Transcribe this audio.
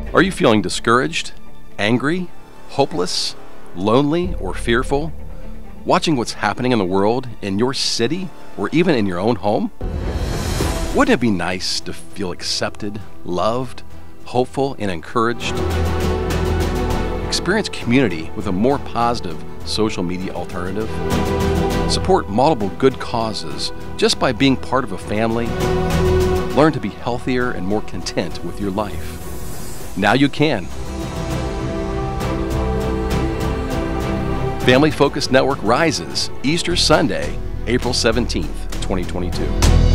Are you feeling discouraged, angry, hopeless, lonely, or fearful? Watching what's happening in the world, in your city, or even in your own home? Wouldn't it be nice to feel accepted, loved, hopeful, and encouraged? Experience community with a more positive social media alternative. Support multiple good causes just by being part of a family. Learn to be healthier and more content with your life. Now you can. Family Focus Network rises Easter Sunday, April 17th, 2022.